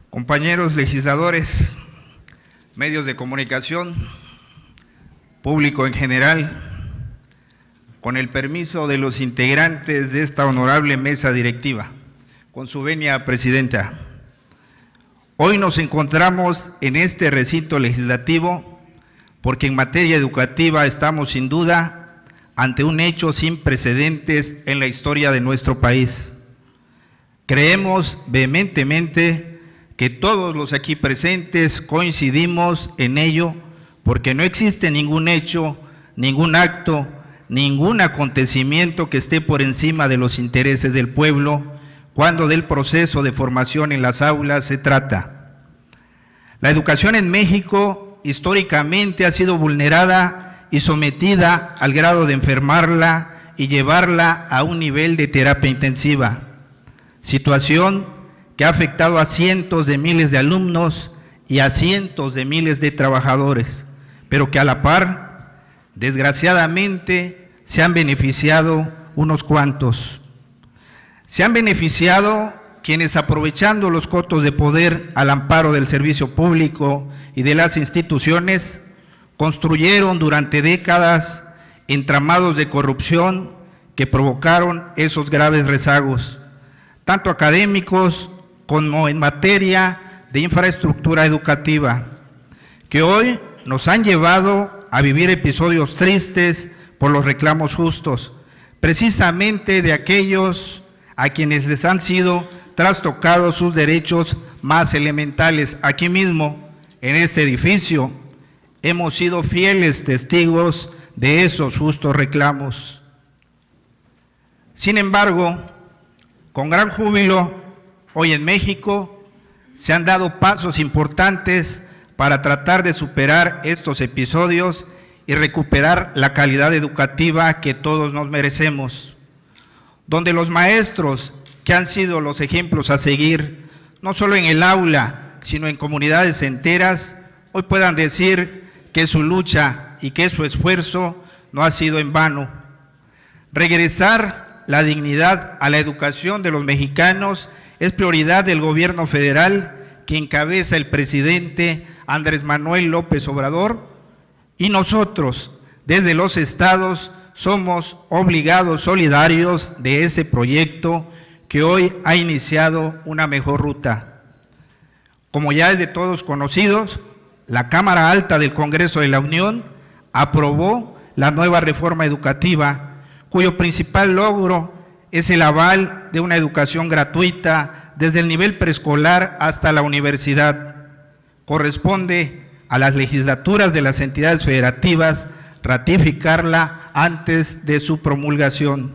Compañeros legisladores, medios de comunicación, público en general, con el permiso de los integrantes de esta honorable mesa directiva, con su venia presidenta, hoy nos encontramos en este recinto legislativo porque en materia educativa estamos sin duda ante un hecho sin precedentes en la historia de nuestro país. Creemos vehementemente que todos los aquí presentes coincidimos en ello, porque no existe ningún hecho, ningún acto, ningún acontecimiento que esté por encima de los intereses del pueblo cuando del proceso de formación en las aulas se trata. La educación en México históricamente ha sido vulnerada y sometida al grado de enfermarla y llevarla a un nivel de terapia intensiva, situación que ha afectado a cientos de miles de alumnos y a cientos de miles de trabajadores, pero que a la par, desgraciadamente, se han beneficiado unos cuantos. Se han beneficiado quienes, aprovechando los cotos de poder al amparo del servicio público y de las instituciones, construyeron durante décadas entramados de corrupción que provocaron esos graves rezagos, tanto académicos como en materia de infraestructura educativa, que hoy nos han llevado a vivir episodios tristes por los reclamos justos, precisamente de aquellos a quienes les han sido trastocados sus derechos más elementales. Aquí mismo, en este edificio, hemos sido fieles testigos de esos justos reclamos. Sin embargo, con gran júbilo, hoy en México se han dado pasos importantes para tratar de superar estos episodios y recuperar la calidad educativa que todos nos merecemos, donde los maestros que han sido los ejemplos a seguir, no solo en el aula, sino en comunidades enteras, hoy puedan decir que su lucha y que su esfuerzo no ha sido en vano. Regresar la dignidad a la educación de los mexicanos es prioridad del gobierno federal que encabeza el presidente Andrés Manuel López Obrador, y nosotros, desde los estados, somos obligados solidarios de ese proyecto que hoy ha iniciado una mejor ruta. Como ya es de todos conocidos, la Cámara Alta del Congreso de la Unión aprobó la nueva reforma educativa, cuyo principal logro es el aval de una educación gratuita desde el nivel preescolar hasta la universidad. Corresponde a las legislaturas de las entidades federativas ratificarla antes de su promulgación.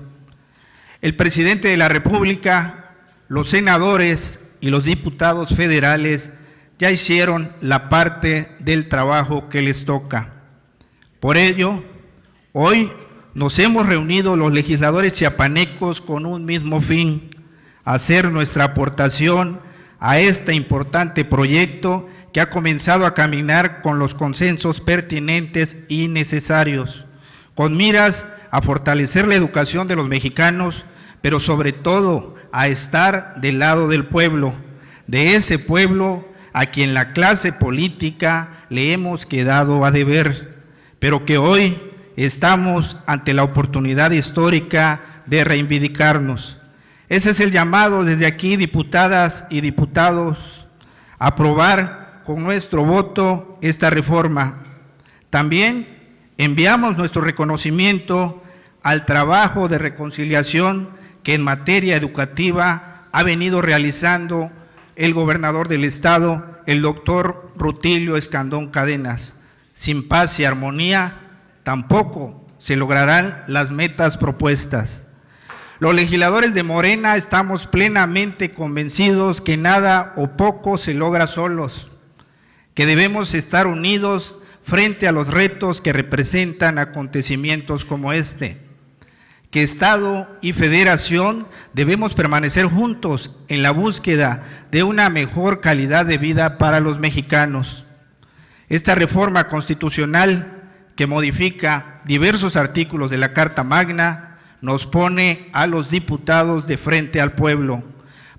El presidente de la República, los senadores y los diputados federales ya hicieron la parte del trabajo que les toca. Por ello, hoy nos hemos reunido los legisladores chiapanecos con un mismo fin: hacer nuestra aportación a este importante proyecto que ha comenzado a caminar con los consensos pertinentes y necesarios, con miras a fortalecer la educación de los mexicanos, pero sobre todo a estar del lado del pueblo, de ese pueblo a quien la clase política le hemos quedado a deber, pero que hoy estamos ante la oportunidad histórica de reivindicarnos. Ese es el llamado desde aquí, diputadas y diputados, a aprobar con nuestro voto esta reforma. También enviamos nuestro reconocimiento al trabajo de reconciliación que en materia educativa ha venido realizando el gobernador del estado, el doctor Rutilio Escandón Cadenas. Sin paz y armonía tampoco se lograrán las metas propuestas. Los legisladores de Morena estamos plenamente convencidos que nada o poco se logra solos, que debemos estar unidos frente a los retos que representan acontecimientos como este, que Estado y Federación debemos permanecer juntos en la búsqueda de una mejor calidad de vida para los mexicanos. Esta reforma constitucional que modifica diversos artículos de la Carta Magna nos pone a los diputados de frente al pueblo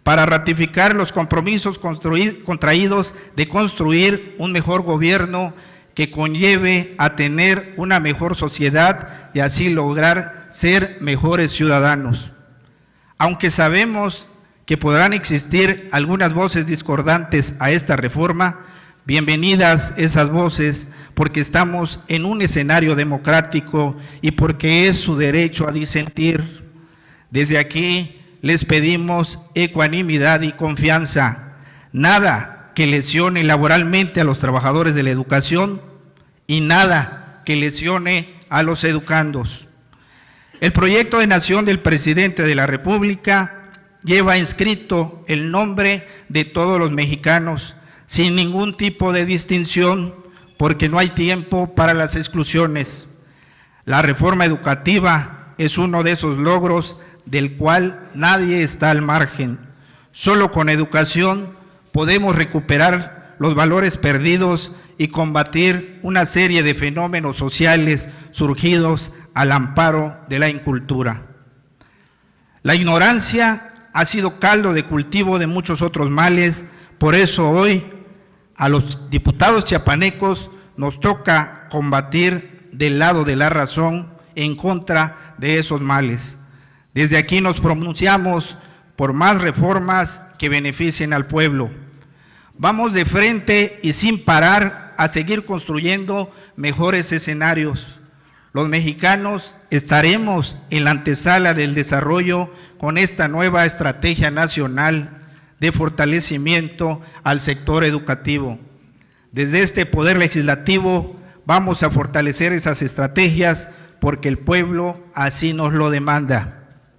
para ratificar los compromisos contraídos de construir un mejor gobierno que conlleve a tener una mejor sociedad y así lograr ser mejores ciudadanos. Aunque sabemos que podrán existir algunas voces discordantes a esta reforma, bienvenidas esas voces, porque estamos en un escenario democrático y porque es su derecho a disentir. Desde aquí les pedimos ecuanimidad y confianza, nada que lesione laboralmente a los trabajadores de la educación y nada que lesione a los educandos. El proyecto de nación del presidente de la República lleva inscrito el nombre de todos los mexicanos, sin ningún tipo de distinción, porque no hay tiempo para las exclusiones. La reforma educativa es uno de esos logros del cual nadie está al margen. Solo con educación podemos recuperar los valores perdidos y combatir una serie de fenómenos sociales surgidos al amparo de la incultura. La ignorancia ha sido caldo de cultivo de muchos otros males, por eso hoy a los diputados chiapanecos nos toca combatir del lado de la razón en contra de esos males. Desde aquí nos pronunciamos por más reformas que beneficien al pueblo. Vamos de frente y sin parar a seguir construyendo mejores escenarios. Los mexicanos estaremos en la antesala del desarrollo con esta nueva estrategia nacional de fortalecimiento al sector educativo. Desde este Poder Legislativo vamos a fortalecer esas estrategias porque el pueblo así nos lo demanda.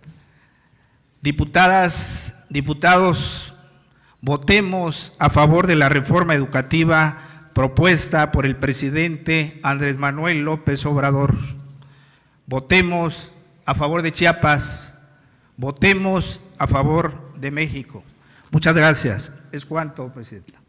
Diputadas, diputados, votemos a favor de la reforma educativa propuesta por el presidente Andrés Manuel López Obrador. Votemos a favor de Chiapas, votemos a favor de México. Muchas gracias. Es cuanto, presidenta.